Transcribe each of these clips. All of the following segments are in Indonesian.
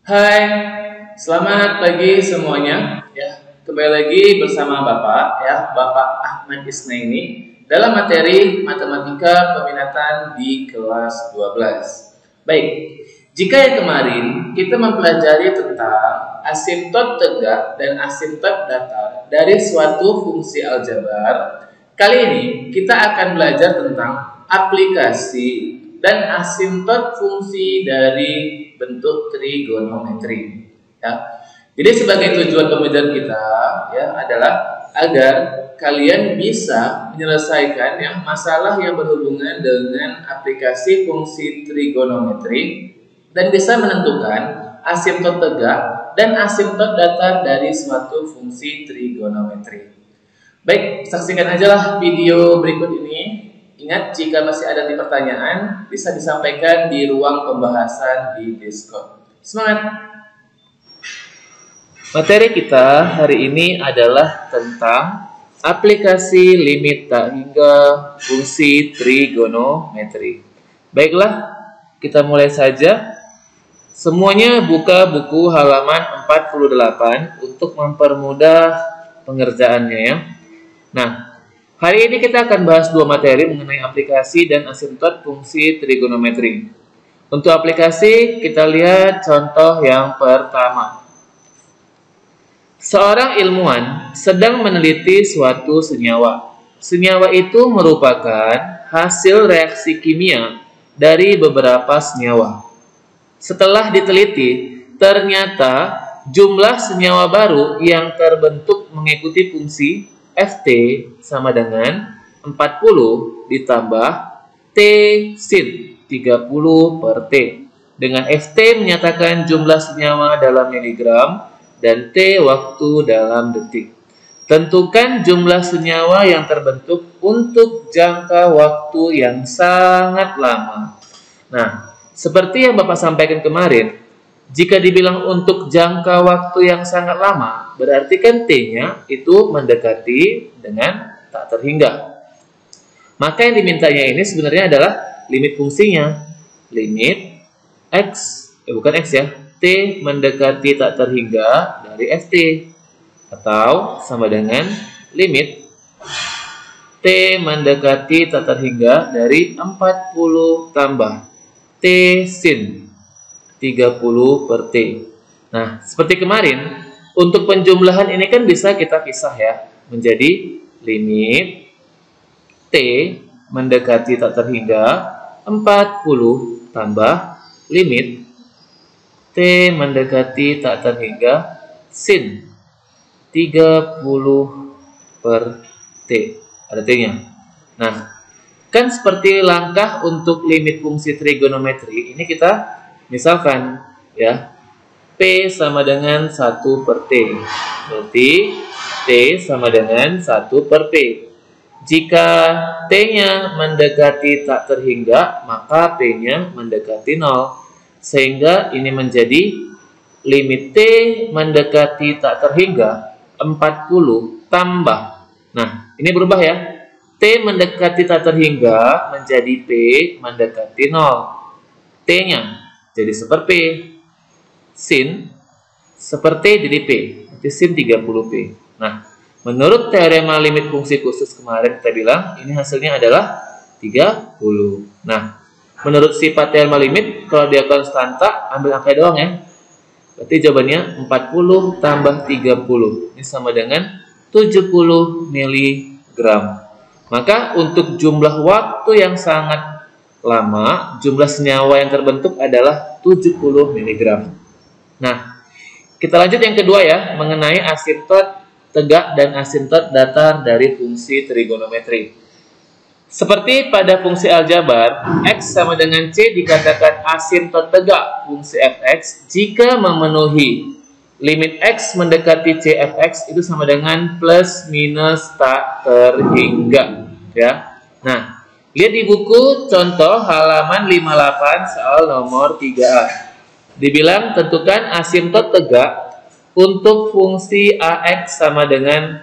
Hai, selamat pagi semuanya. Kembali lagi bersama Bapak, Bapak Ahmad Isnaini dalam materi Matematika Peminatan di kelas 12. Baik, jika yang kemarin kita mempelajari tentang asimtot tegak dan asimtot datar dari suatu fungsi aljabar, kali ini kita akan belajar tentang aplikasi dan asimtot fungsi dari bentuk trigonometri. Jadi sebagai tujuan pembelajaran kita adalah agar kalian bisa menyelesaikan masalah yang berhubungan dengan aplikasi fungsi trigonometri dan bisa menentukan asimtot tegak dan asimtot datar dari suatu fungsi trigonometri. Baik, saksikan aja video berikut ini. Ingat, jika masih ada pertanyaan, bisa disampaikan di ruang pembahasan di Discord. Semangat! Materi kita hari ini adalah tentang aplikasi limit tak hingga fungsi trigonometri. Baiklah, kita mulai saja. Semuanya buka buku halaman 48 untuk mempermudah pengerjaannya ya. Nah, hari ini kita akan bahas dua materi mengenai aplikasi dan asimtot fungsi trigonometri. Untuk aplikasi, kita lihat contoh yang pertama. Seorang ilmuwan sedang meneliti suatu senyawa. Senyawa itu merupakan hasil reaksi kimia dari beberapa senyawa. Setelah diteliti, ternyata jumlah senyawa baru yang terbentuk mengikuti fungsi Ft sama dengan 40 ditambah T sin 30 per T. Dengan Ft menyatakan jumlah senyawa dalam miligram dan T waktu dalam detik. Tentukan jumlah senyawa yang terbentuk untuk jangka waktu yang sangat lama. Nah, seperti yang Bapak sampaikan kemarin, jika dibilang untuk jangka waktu yang sangat lama, berarti kan T-nya itu mendekati dengan tak terhingga. Maka yang dimintanya ini sebenarnya adalah limit fungsinya. Limit X, bukan X ya, T mendekati tak terhingga dari Ft. Atau sama dengan limit T mendekati tak terhingga dari 40 tambah T sin 30 per T. Nah, seperti kemarin, untuk penjumlahan ini kan bisa kita pisah ya, menjadi limit T mendekati tak terhingga 40 tambah limit T mendekati tak terhingga sin 30 per T. Ada T-nya. Nah, kan seperti langkah untuk limit fungsi trigonometri, ini kita misalkan ya, P sama dengan 1 per T. Berarti T sama dengan 1 per P. Jika T-nya mendekati tak terhingga, maka P-nya mendekati 0. Sehingga ini menjadi limit T mendekati tak terhingga 40 tambah. Nah, ini berubah ya. T mendekati tak terhingga menjadi P mendekati 0. T-nya jadi seper P, sin seper T jadi P, jadi sin 30P. Nah, menurut teorema limit fungsi khusus kemarin kita bilang, ini hasilnya adalah 30. Nah, menurut sifat teorema limit, kalau dia konstanta, ambil angka doang ya. Berarti jawabannya 40 tambah 30. Ini sama dengan 70 mg. Maka untuk jumlah waktu yang sangat lama, jumlah senyawa yang terbentuk adalah 70 mg. Nah, kita lanjut yang kedua ya, mengenai asimtot tegak dan asimtot datar dari fungsi trigonometri. Seperti pada fungsi aljabar, X sama dengan C dikatakan asimtot tegak fungsi fx jika memenuhi limit X mendekati C fx itu sama dengan plus minus tak terhingga ya. Nah, lihat di buku contoh halaman 58 soal nomor 3A. Dibilang tentukan asimtot tegak untuk fungsi AX sama dengan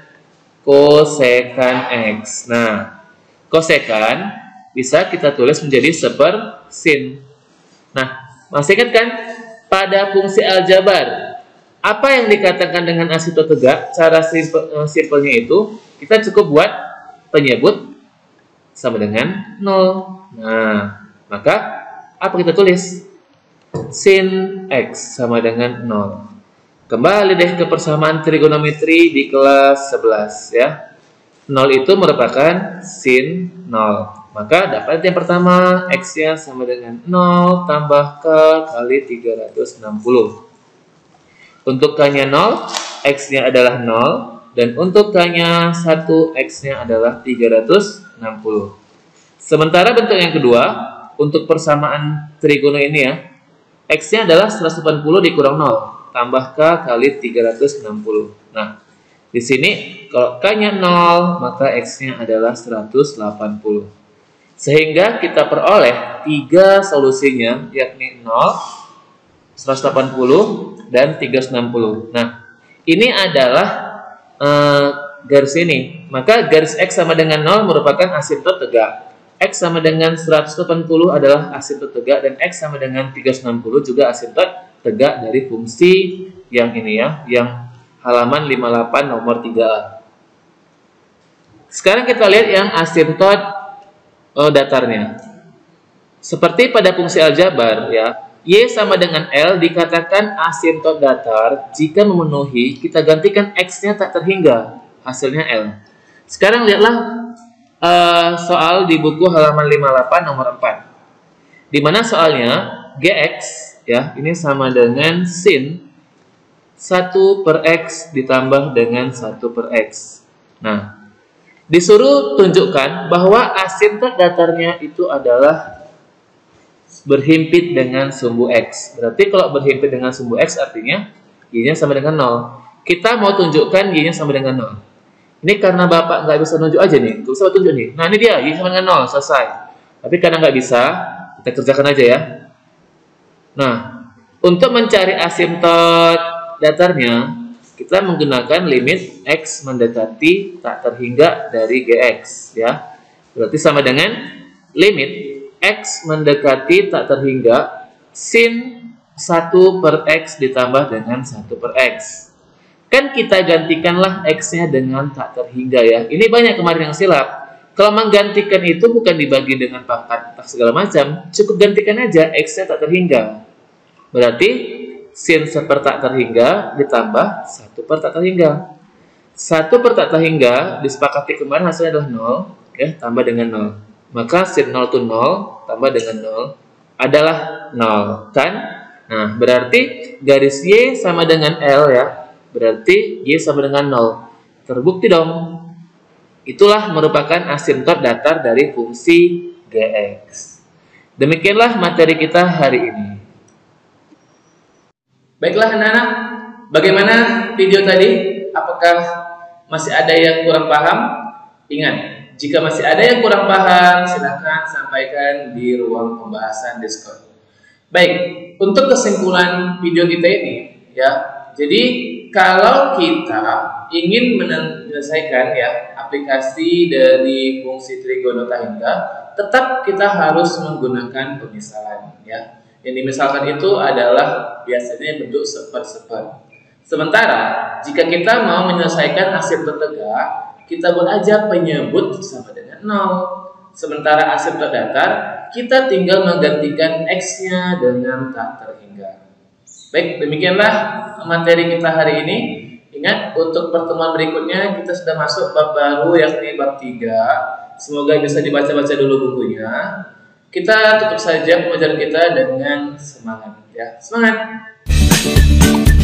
kosekan X. Nah, kosekan bisa kita tulis menjadi seper sin. Nah, masih ingat kan? pada fungsi aljabar, apa yang dikatakan dengan asymptot tegak? Cara simpelnya itu, kita cukup buat penyebut sama dengan 0. Nah, maka apa kita tulis? Sin X sama dengan 0. Kembali deh ke persamaan trigonometri di kelas 11 ya. 0 itu merupakan sin 0. Maka dapat yang pertama, X-nya sama dengan 0 tambah K kali 360. Untuk K-nya 0, X-nya adalah 0. Dan untuk K-nya 1, X-nya adalah 360. Sementara bentuk yang kedua, untuk persamaan trigono ini ya, X-nya adalah 180 dikurang 0, tambah K kali 360. Nah, di sini kalau K-nya 0, maka X-nya adalah 180. Sehingga kita peroleh 3 solusinya, yakni 0, 180, dan 360. Nah, ini adalah garis ini. Maka garis X sama dengan 0 merupakan asymptot tegak. X sama dengan 180 adalah asymptot tegak, dan X sama dengan 360 juga asymptot tegak dari fungsi yang ini ya, yang halaman 58 nomor 3A. Sekarang kita lihat yang asymptot datarnya. Seperti pada fungsi aljabar ya, Y sama dengan L dikatakan asymptot datar jika memenuhi, kita gantikan X-nya tak terhingga, hasilnya L. Sekarang lihatlah soal di buku halaman 58 nomor 4. Di mana soalnya Gx ya, ini sama dengan sin 1 per X ditambah dengan 1 per X. Nah, disuruh tunjukkan bahwa asymptot datarnya itu adalah berhimpit dengan sumbu X. Berarti kalau berhimpit dengan sumbu X artinya Y-nya sama dengan 0. Kita mau tunjukkan Y-nya sama dengan 0. Ini karena Bapak nggak bisa nunjuk aja nih. Nggak bisa tunjuk nih. Nah, ini dia, Y sama dengan 0, selesai. Tapi karena nggak bisa, kita kerjakan aja ya. Nah, untuk mencari asymptot datarnya, kita menggunakan limit X mendekati tak terhingga dari Gx ya. Berarti sama dengan limit X mendekati tak terhingga sin 1 per X ditambah dengan 1 per X. Kan kita gantikanlah X-nya dengan tak terhingga ya. Ini banyak kemarin yang silap. Kalau menggantikan itu bukan dibagi dengan pangkat segala macam, cukup gantikan aja X-nya tak terhingga. Berarti sin 1 per tak terhingga ditambah 1 per tak terhingga. 1 per tak terhingga disepakati kemarin hasilnya adalah 0 ya, tambah dengan 0. Maka sin 0 itu 0 tambah dengan 0 adalah 0 kan? Nah, berarti garis Y sama dengan L ya. Berarti Y sama dengan 0. Terbukti dong. Itulah merupakan asymptot datar dari fungsi Gx. Demikianlah materi kita hari ini. Baiklah anak-anak, bagaimana video tadi? Apakah masih ada yang kurang paham? Ingat, jika masih ada yang kurang paham, silakan sampaikan di ruang pembahasan Discord. Baik, untuk kesimpulan video kita ini ya. Jadi kalau kita ingin menyelesaikan ya aplikasi dari fungsi trigonota hingga, tetap kita harus menggunakan pemisalan ya. Yang dimisalkan itu adalah biasanya bentuk seper-seper. Sementara jika kita mau menyelesaikan asymptot tegak, kita buat aja penyebut sama dengan 0. Sementara asymptot datar, kita tinggal menggantikan X-nya dengan tak terhingga. Baik, demikianlah materi kita hari ini. Ingat, untuk pertemuan berikutnya kita sudah masuk bab baru yakni bab 3. Semoga bisa dibaca-baca dulu bukunya. Kita tutup saja pembelajaran kita dengan semangat ya. Semangat.